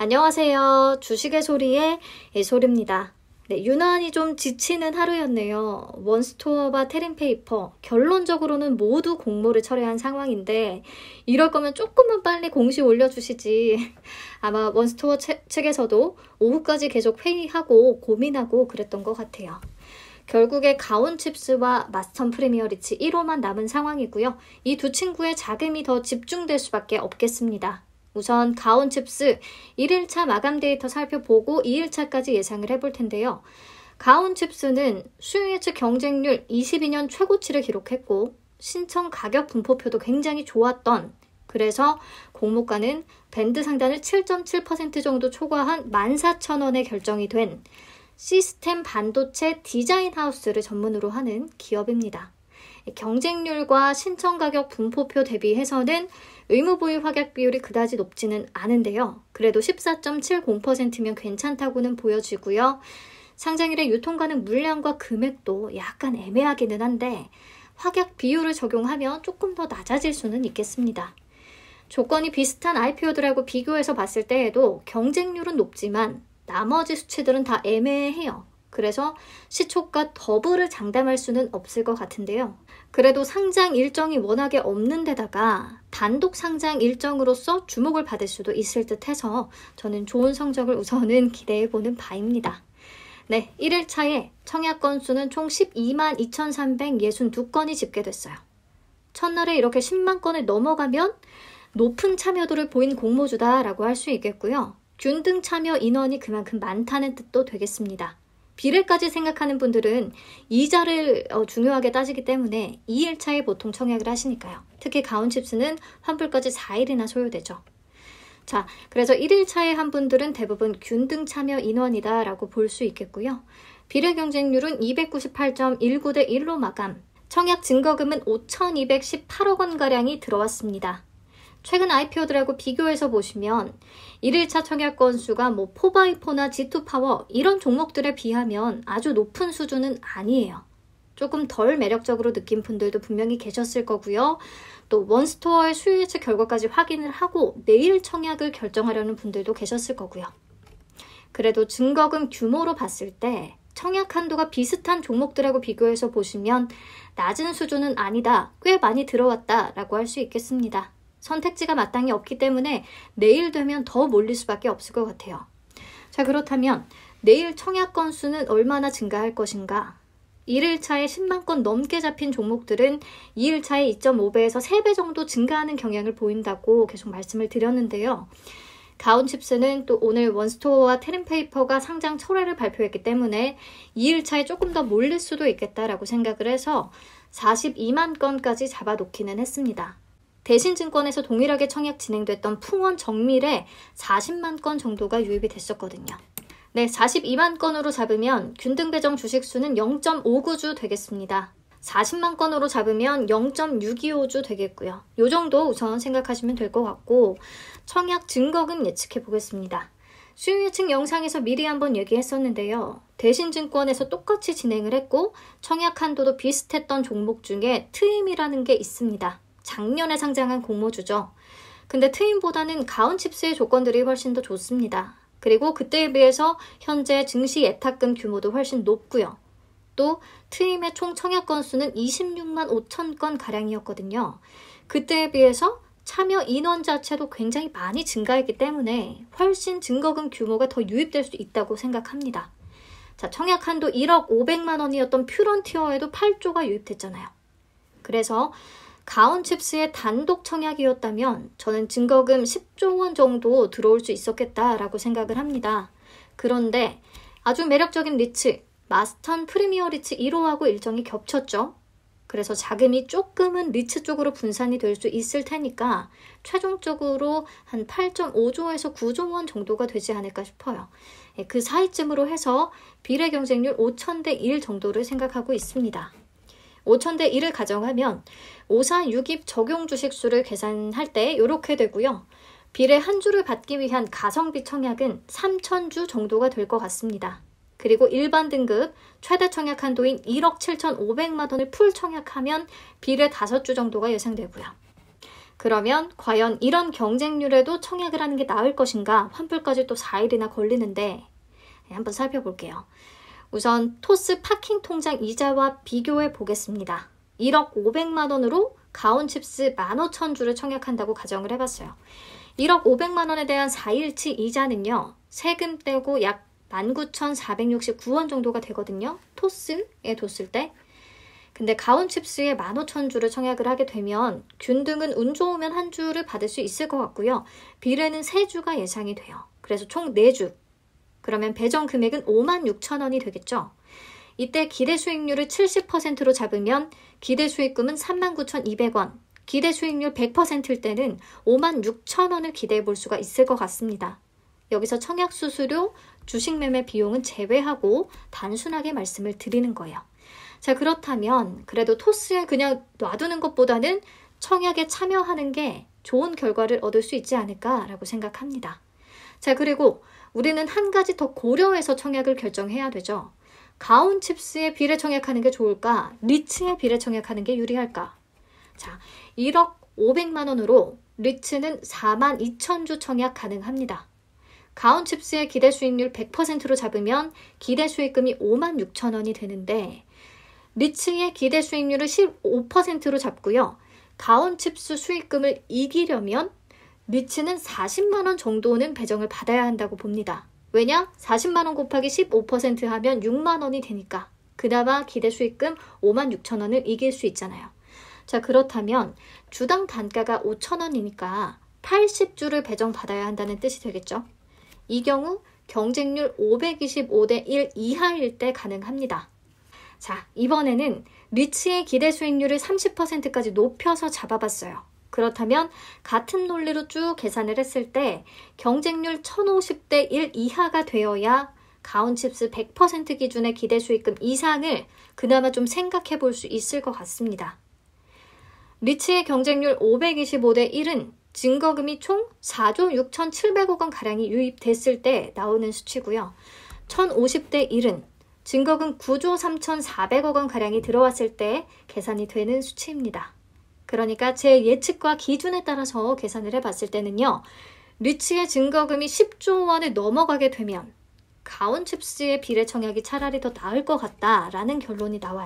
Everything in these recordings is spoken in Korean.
안녕하세요. 주식의 소리의 예솔입니다. 네, 유난히 좀 지치는 하루였네요. 원스토어와 테린페이퍼, 결론적으로는 모두 공모를 철회한 상황인데 이럴 거면 조금만 빨리 공시 올려주시지. 아마 원스토어 측에서도 오후까지 계속 회의하고 고민하고 그랬던 것 같아요. 결국에 가온칩스와 마스턴 프리미어리치 1호만 남은 상황이고요. 이 두 친구의 자금이 더 집중될 수밖에 없겠습니다. 우선 가온칩스 1일차 마감 데이터 살펴보고 2일차까지 예상을 해볼 텐데요. 가온칩스는 수요 예측 경쟁률 22년 최고치를 기록했고 신청 가격 분포표도 굉장히 좋았던, 그래서 공모가는 밴드 상단을 7.7% 정도 초과한 14,000원에 결정이 된 시스템 반도체 디자인 하우스를 전문으로 하는 기업입니다. 경쟁률과 신청 가격 분포표 대비해서는 의무 보유 확약 비율이 그다지 높지는 않은데요. 그래도 14.70%면 괜찮다고는 보여지고요. 상장일에 유통 가능 물량과 금액도 약간 애매하기는 한데 확약 비율을 적용하면 조금 더 낮아질 수는 있겠습니다. 조건이 비슷한 IPO들하고 비교해서 봤을 때에도 경쟁률은 높지만 나머지 수치들은 다 애매해요. 그래서 시초가 더블을 장담할 수는 없을 것 같은데요. 그래도 상장 일정이 워낙에 없는 데다가 단독 상장 일정으로서 주목을 받을 수도 있을 듯 해서 저는 좋은 성적을 우선은 기대해보는 바입니다. 네, 1일차에 청약 건수는 총 12만 2,362건이 집계됐어요. 첫날에 이렇게 10만 건을 넘어가면 높은 참여도를 보인 공모주다라고 할 수 있겠고요. 균등 참여 인원이 그만큼 많다는 뜻도 되겠습니다. 비례까지 생각하는 분들은 이자를 중요하게 따지기 때문에 2일차에 보통 청약을 하시니까요. 특히 가온칩스는 환불까지 4일이나 소요되죠. 자, 그래서 1일차에 한 분들은 대부분 균등 참여 인원이다 라고 볼 수 있겠고요. 비례 경쟁률은 298.19대 1로 마감, 청약 증거금은 5,218억 원가량이 들어왔습니다. 최근 IPO들하고 비교해서 보시면 1일차 청약 건수가 포바이포나 G2파워 이런 종목들에 비하면 아주 높은 수준은 아니에요. 조금 덜 매력적으로 느낀 분들도 분명히 계셨을 거고요. 또 원스토어의 수요 예측 결과까지 확인을 하고 내일 청약을 결정하려는 분들도 계셨을 거고요. 그래도 증거금 규모로 봤을 때 청약 한도가 비슷한 종목들하고 비교해서 보시면 낮은 수준은 아니다, 꽤 많이 들어왔다라고 할 수 있겠습니다. 선택지가 마땅히 없기 때문에 내일 되면 더 몰릴 수밖에 없을 것 같아요. 자, 그렇다면 내일 청약 건수는 얼마나 증가할 것인가? 1일차에 10만 건 넘게 잡힌 종목들은 2일차에 2.5배에서 3배 정도 증가하는 경향을 보인다고 계속 말씀을 드렸는데요. 가온칩스는 또 오늘 원스토어와 테린페이퍼가 상장 철회를 발표했기 때문에 2일차에 조금 더 몰릴 수도 있겠다라고 생각을 해서 42만 건까지 잡아놓기는 했습니다. 대신증권에서 동일하게 청약 진행됐던 풍원 정밀에 40만 건 정도가 유입이 됐었거든요. 네, 42만 건으로 잡으면 균등 배정 주식수는 0.59주 되겠습니다. 40만 건으로 잡으면 0.625주 되겠고요. 이 정도 우선 생각하시면 될 것 같고, 청약 증거금 예측해 보겠습니다. 수요 예측 영상에서 미리 한번 얘기했었는데요. 대신증권에서 똑같이 진행을 했고 청약 한도도 비슷했던 종목 중에 트임이라는 게 있습니다. 작년에 상장한 공모주죠. 근데 트임보다는 가온칩스의 조건들이 훨씬 더 좋습니다. 그리고 그때에 비해서 현재 증시 예탁금 규모도 훨씬 높고요. 또 트임의 총 청약 건수는 26만 5천 건 가량이었거든요. 그때에 비해서 참여 인원 자체도 굉장히 많이 증가했기 때문에 훨씬 증거금 규모가 더 유입될 수 있다고 생각합니다. 자, 청약 한도 1억 500만 원이었던 퓨런티어에도 8조가 유입됐잖아요. 그래서 가온칩스의 단독 청약이었다면 저는 증거금 10조 원 정도 들어올 수 있었겠다라고 생각을 합니다. 그런데 아주 매력적인 리츠, 마스턴 프리미어리치 1호하고 일정이 겹쳤죠. 그래서 자금이 조금은 리츠 쪽으로 분산이 될 수 있을 테니까 최종적으로 한 8.5조에서 9조 원 정도가 되지 않을까 싶어요. 그 사이쯤으로 해서 비례 경쟁률 5,000대 1 정도를 생각하고 있습니다. 5,000대 1을 가정하면 546입 적용 주식수를 계산할 때 이렇게 되고요. 비례 한 주를 받기 위한 가성비 청약은 3,000주 정도가 될 것 같습니다. 그리고 일반 등급 최대 청약 한도인 1억 7,500만 원을 풀 청약하면 비례 5주 정도가 예상되고요. 그러면 과연 이런 경쟁률에도 청약을 하는 게 나을 것인가? 환불까지 또 4일이나 걸리는데 한번 살펴볼게요. 우선 토스 파킹 통장 이자와 비교해 보겠습니다. 1억 500만 원으로 가온칩스 15,000주를 청약한다고 가정을 해봤어요. 1억 500만 원에 대한 4일치 이자는요. 세금 떼고 약 19,469원 정도가 되거든요. 토스에 뒀을 때. 근데 가온칩스에 15,000주를 청약을 하게 되면 균등은 운 좋으면 한 주를 받을 수 있을 것 같고요. 비례는 3주가 예상이 돼요. 그래서 총 4주. 그러면 배정 금액은 56,000원이 되겠죠. 이때 기대 수익률을 70%로 잡으면 기대 수익금은 39,200원, 기대 수익률 100%일 때는 56,000원을 기대해 볼 수가 있을 것 같습니다. 여기서 청약 수수료, 주식 매매 비용은 제외하고 단순하게 말씀을 드리는 거예요. 자, 그렇다면 그래도 토스에 그냥 놔두는 것보다는 청약에 참여하는 게 좋은 결과를 얻을 수 있지 않을까라고 생각합니다. 자, 그리고 우리는 한 가지 더 고려해서 청약을 결정해야 되죠. 가온칩스에 비례 청약하는 게 좋을까? 리츠에 비례 청약하는 게 유리할까? 자, 1억 500만 원으로 리츠는 42,000주 청약 가능합니다. 가온칩스의 기대 수익률 100%로 잡으면 기대 수익금이 56,000원이 되는데 리츠의 기대 수익률을 15%로 잡고요. 가온칩스 수익금을 이기려면 리츠는 40만 원 정도는 배정을 받아야 한다고 봅니다. 왜냐? 40만 원 곱하기 15% 하면 6만 원이 되니까 그나마 기대 수익금 56,000원을 이길 수 있잖아요. 자, 그렇다면 주당 단가가 5,000원이니까 80주를 배정받아야 한다는 뜻이 되겠죠. 이 경우 경쟁률 525대 1 이하일 때 가능합니다. 자, 이번에는 리츠의 기대 수익률을 30%까지 높여서 잡아봤어요. 그렇다면 같은 논리로 쭉 계산을 했을 때 경쟁률 1050대 1 이하가 되어야 가온칩스 100% 기준의 기대 수익금 이상을 그나마 좀 생각해 볼 수 있을 것 같습니다. 리츠의 경쟁률 525대 1은 증거금이 총 4조 6,700억 원 가량이 유입됐을 때 나오는 수치고요. 1050대 1은 증거금 9조 3,400억 원 가량이 들어왔을 때 계산이 되는 수치입니다. 그러니까 제 예측과 기준에 따라서 계산을 해봤을 때는요. 리츠의 증거금이 10조 원을 넘어가게 되면 가온칩스의 비례 청약이 차라리 더 나을 것 같다라는 결론이 나와요.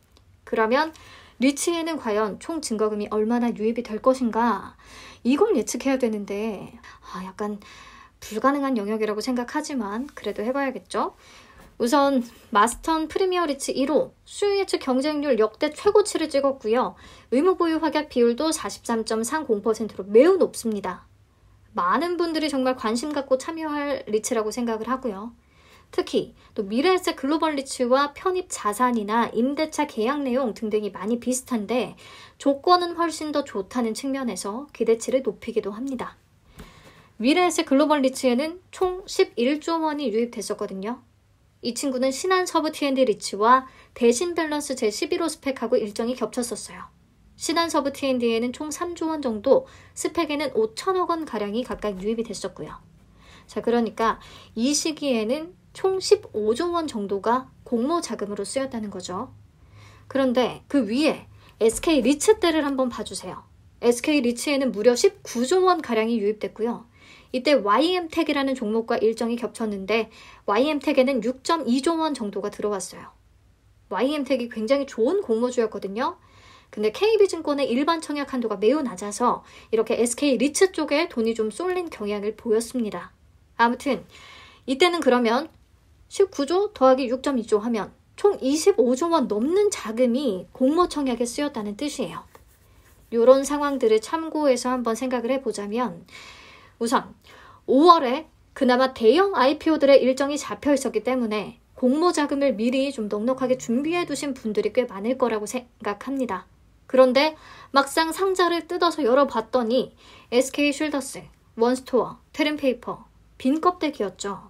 그러면 리츠에는 과연 총 증거금이 얼마나 유입이 될 것인가? 이걸 예측해야 되는데 약간 불가능한 영역이라고 생각하지만 그래도 해봐야겠죠? 우선 마스턴 프리미어 리츠 1호 수요 예측 경쟁률 역대 최고치를 찍었고요. 의무 보유 확약 비율도 43.30%로 매우 높습니다. 많은 분들이 정말 관심 갖고 참여할 리츠라고 생각을 하고요. 특히 또 미래에셋 글로벌 리츠와 편입 자산이나 임대차 계약 내용 등등이 많이 비슷한데 조건은 훨씬 더 좋다는 측면에서 기대치를 높이기도 합니다. 미래에셋 글로벌 리츠에는 총 11조 원이 유입됐었거든요. 이 친구는 신한 서부 T&D 리츠와 대신 밸런스 제11호 스펙하고 일정이 겹쳤었어요. 신한 서부 T&D에는 총 3조 원 정도, 스펙에는 5천억 원 가량이 각각 유입이 됐었고요. 자, 그러니까 이 시기에는 총 15조 원 정도가 공모 자금으로 쓰였다는 거죠. 그런데 그 위에 SK 리츠 때를 한번 봐주세요. SK 리츠에는 무려 19조 원 가량이 유입됐고요. 이때 YM택이라는 종목과 일정이 겹쳤는데 YM택에는 6.2조 원 정도가 들어왔어요. YM택이 굉장히 좋은 공모주였거든요. 근데 KB증권의 일반 청약 한도가 매우 낮아서 이렇게 SK 리츠 쪽에 돈이 좀 쏠린 경향을 보였습니다. 아무튼 이때는 그러면 19조 더하기 6.2조 하면 총 25조 원 넘는 자금이 공모 청약에 쓰였다는 뜻이에요. 이런 상황들을 참고해서 한번 생각을 해보자면 우선 5월에 그나마 대형 IPO들의 일정이 잡혀 있었기 때문에 공모 자금을 미리 좀 넉넉하게 준비해 두신 분들이 꽤 많을 거라고 생각합니다. 그런데 막상 상자를 뜯어서 열어봤더니 SK 쉴더스, 원스토어, 테른페이퍼, 빈 껍데기였죠.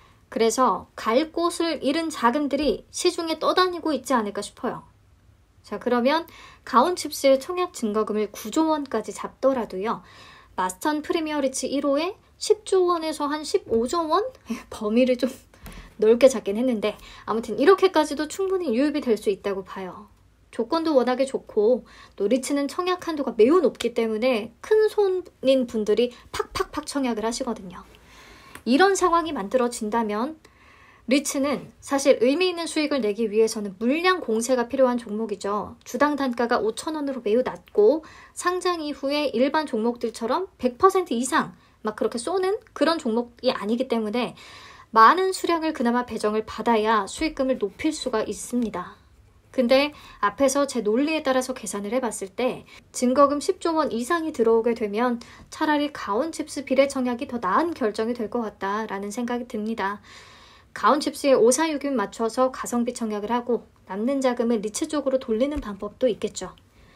그래서 갈 곳을 잃은 자금들이 시중에 떠다니고 있지 않을까 싶어요. 자, 그러면 가온칩스의 청약 증거금을 9조 원까지 잡더라도요. 마스턴 프리미어 리츠 1호에 10조 원에서 한 15조 원? 범위를 좀 넓게 잡긴 했는데 아무튼 이렇게까지도 충분히 유입이 될 수 있다고 봐요. 조건도 워낙에 좋고 또 리츠는 청약 한도가 매우 높기 때문에 큰 손인 분들이 팍팍팍 청약을 하시거든요. 이런 상황이 만들어진다면 리츠는 사실 의미 있는 수익을 내기 위해서는 물량 공세가 필요한 종목이죠. 주당 단가가 5,000원으로 매우 낮고 상장 이후에 일반 종목들처럼 100% 이상 막 그렇게 쏘는 그런 종목이 아니기 때문에 많은 수량을 그나마 배정을 받아야 수익금을 높일 수가 있습니다. 근데 앞에서 제 논리에 따라서 계산을 해봤을 때 증거금 10조 원 이상이 들어오게 되면 차라리 가온칩스 비례 청약이 더 나은 결정이 될 것 같다라는 생각이 듭니다. 가온칩스에 5461 맞춰서 가성비 청약을 하고 남는 자금을 리츠 쪽으로 돌리는 방법도 있겠죠.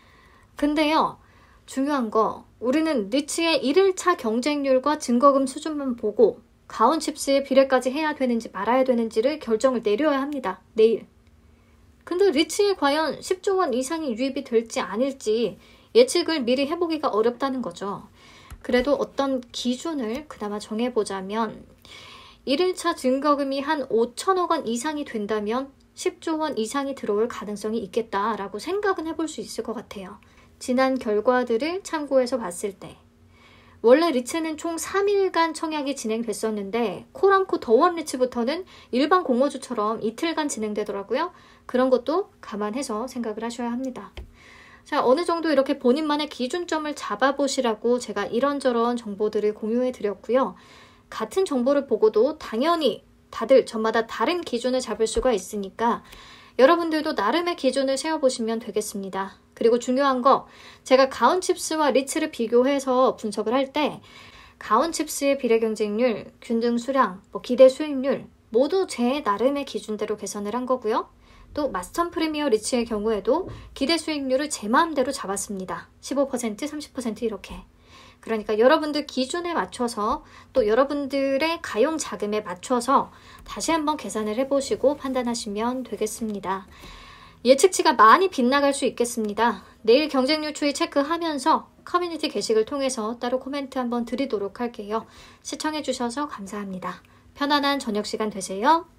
근데요, 중요한 거 우리는 리츠의 1일차 경쟁률과 증거금 수준만 보고 가온칩스의 비례까지 해야 되는지 말아야 되는지를 결정을 내려야 합니다. 내일. 근데 리츠에 과연 10조 원 이상이 유입이 될지 아닐지 예측을 미리 해보기가 어렵다는 거죠. 그래도 어떤 기준을 그나마 정해보자면 1일차 증거금이 한 5천억 원 이상이 된다면 10조 원 이상이 들어올 가능성이 있겠다라고 생각은 해볼 수 있을 것 같아요. 지난 결과들을 참고해서 봤을 때 원래 리츠는 총 3일간 청약이 진행됐었는데 코람코 더원 리츠부터는 일반 공모주처럼 이틀간 진행되더라고요. 그런 것도 감안해서 생각을 하셔야 합니다. 자, 어느 정도 이렇게 본인만의 기준점을 잡아보시라고 제가 이런저런 정보들을 공유해 드렸고요. 같은 정보를 보고도 당연히 다들 저마다 다른 기준을 잡을 수가 있으니까 여러분들도 나름의 기준을 세워보시면 되겠습니다. 그리고 중요한 거, 제가 가온칩스와 리츠를 비교해서 분석을 할 때 가온칩스의 비례 경쟁률, 균등 수량, 기대 수익률 모두 제 나름의 기준대로 계산을 한 거고요. 또 마스턴 프리미어 리츠의 경우에도 기대 수익률을 제 마음대로 잡았습니다. 15%, 30% 이렇게. 그러니까 여러분들 기준에 맞춰서 또 여러분들의 가용 자금에 맞춰서 다시 한번 계산을 해보시고 판단하시면 되겠습니다. 예측치가 많이 빗나갈 수 있겠습니다. 내일 경쟁률 추이 체크하면서 커뮤니티 게시글 통해서 따로 코멘트 한번 드리도록 할게요. 시청해주셔서 감사합니다. 편안한 저녁 시간 되세요.